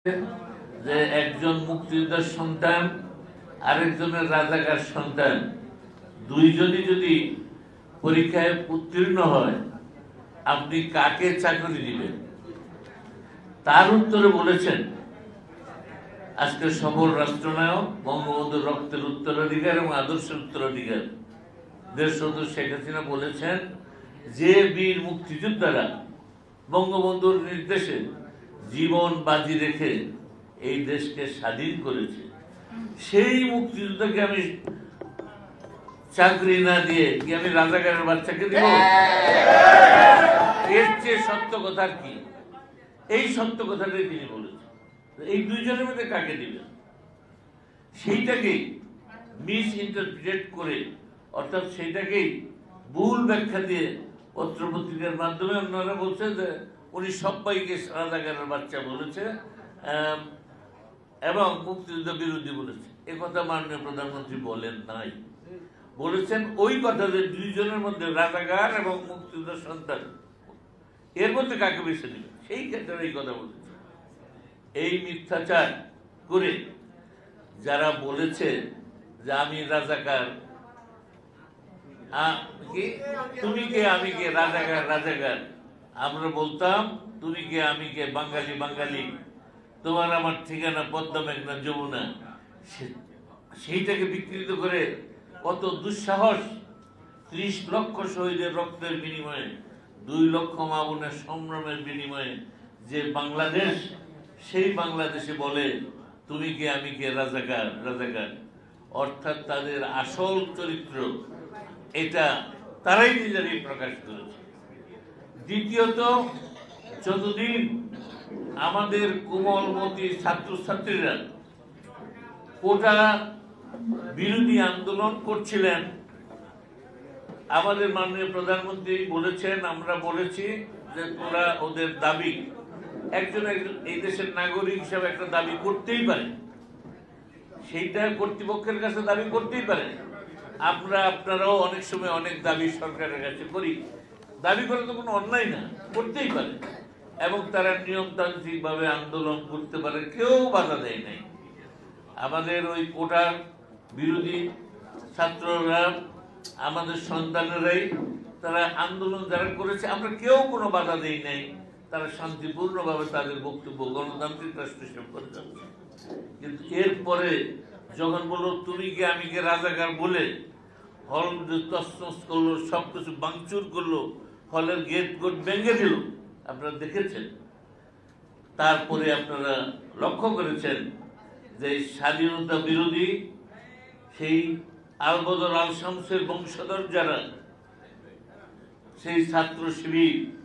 যে একজন মুক্তিযোদ্ধার সন্তান আরেকজনের রাজাকার সন্তান দুইজনই যদি পরীক্ষায় উত্তীর্ণ হয় আপনি কাকে চাকরি দিবেন? তার উত্তরে বলেছেন আজকে সফল রাষ্ট্রনায়ক বঙ্গবন্ধুর রক্তের উত্তরাধিকার এবং আদর্শের উত্তরাধিকার দেশবন্ধু শেখ হাসিনা বলেছেন যে বীর মুক্তিযোদ্ধারা বঙ্গবন্ধুর নির্দেশে জীবন বাজি রেখে এই দেশকে স্বাধীন করেছে সেই মুক্তিযোদ্ধাকে আমি চাকরি না দিয়ে কি আমি রাজাকারের বাচ্চাকে দিব? এর চেয়ে সত্য কথা কি? এই সত্য কথাটাই তিনি বলেছেন। এই দুইজনের মধ্যে কাকে দিবেন সেইটাকেই মিস ইন্টারপ্রিটেট করে, অর্থাৎ সেইটাকেই ভুল ব্যাখ্যা দিয়ে পত্রপত্রিকার মাধ্যমে ওনারা বলছে যে উনি সবাইকে রাজাকারের বাচ্চা বলেছে এবং মুক্তিযুদ্ধ বিরোধী বলেছে। এ কথা মাননীয় প্রধানমন্ত্রী বলেন নাই। বলেছেন ওই কথা যে দুইজনের মধ্যে রাজাকার এবং মুক্তিযুদ্ধ সন্তান এর মধ্যে কাকে বেছে নেবে সেই ক্ষেত্রে এই কথা বলেছে। এই মিথ্যাচার করে যারা বলেছে যে আমি রাজাকার, তুমি কে আমি কে, রাজাকার রাজাকার, আমরা বলতাম তুমি কে আমি কে, বাঙালি বাঙালি, তোমার আমার ঠিকানা পদ্মা মেঘনা যমুনা। সেইটাকে বিকৃত করে কত দুঃসাহস! ৩০ লক্ষ শহীদের রক্তের বিনিময়ে ২ লক্ষ মা বোনের সংগ্রামের বিনিময়ে যে বাংলাদেশ, সেই বাংলাদেশে বলে তুমি কে আমি কে, রাজাকার রাজাকার। অর্থাৎ তাদের আসল চরিত্র এটা তারাই নিজেরাই প্রকাশ করেছে। দ্বিতীয়ত, যতদিন আমাদের কোমলমতি ছাত্রছাত্রীরা কোটা বিরোধী আন্দোলন করছিলেন, আমাদের মাননীয় প্রধানমন্ত্রী বলেছেন, আমরা বলেছি যে তোরা ওদের দাবি, একজন এই দেশের নাগরিক হিসাবে একটা দাবি করতেই পারে, সেইটা কর্তৃপক্ষের কাছে দাবি করতেই পারে। আপনারাও অনেক সময় অনেক দাবি সরকারের কাছে করি, দাবি করে তো কোনো অন্যায় না, করতেই পারে এবং তারা নিয়মতান্ত্রিক ভাবে আন্দোলন করতে পারে, কেউ বাধা দেয় নাই। আমাদের ওই কোটা বিরোধী ছাত্ররা, আমাদের সন্তানেরাই তারা আন্দোলন যারা করেছে, আমরা কেউ কোনো বাধা দেই নাই, তারা শান্তিপূর্ণভাবে তাদের বক্তব্য গণতান্ত্রিক রাষ্ট্র হিসেবে করে যাচ্ছে। কিন্তু এরপরে যখন বললো তুমি কে আমি কে, রাজাকার বলে হল তছনছ করলো, সবকিছু ভাঙচুর করলো, হলের গেট গোট ভেঙে দিল, আপনারা দেখেছেন। তারপরে আপনারা লক্ষ্য করেছেন যে স্বাধীনতা বিরোধী সেই আলবদর আল শামসের বংশধর যারা, সেই ছাত্র শিবির